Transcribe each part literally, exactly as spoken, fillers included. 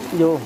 vô.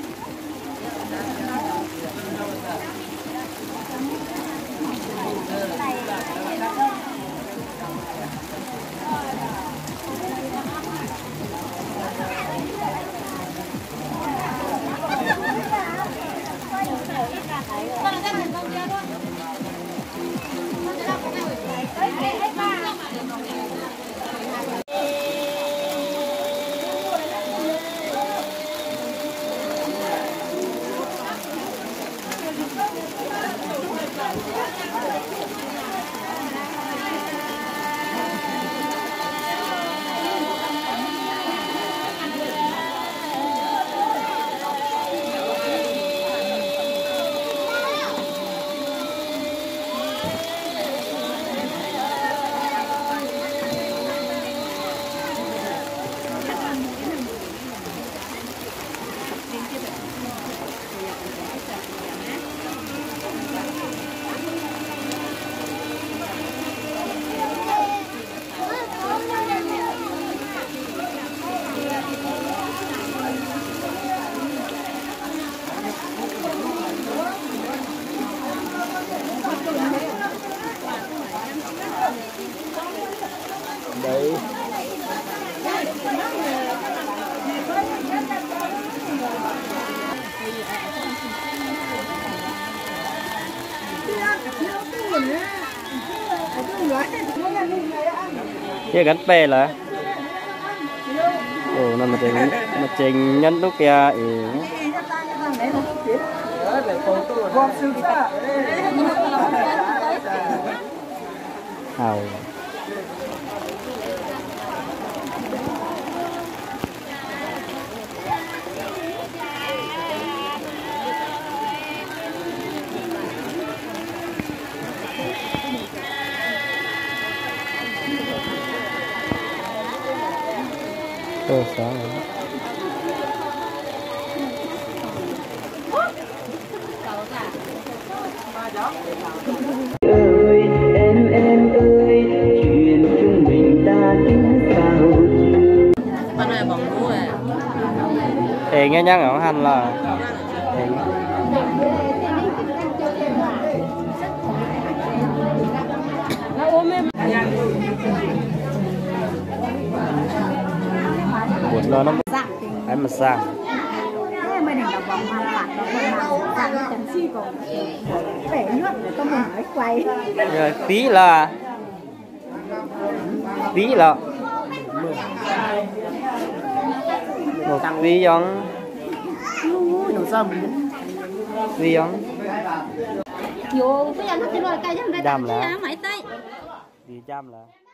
Đấy. Kia gắn bè là ồ nằm mà trình mà trình nhân lúc kia ừ. Hào Ồ, sáng rồi. Ơi em em ơi chuyện chúng mình ta tính sao con này bóng đu à ê nghe nhắc ở hành là buồn lo nó em mà sang mình là vòng hoàn toàn là phần nào sang chẳng chi còn bể nước để cho mình mới quay tí là tí là một tí giống tí giống vô bây giờ nó chỉ rồi cây trong đây đam là mấy tay đi chăm là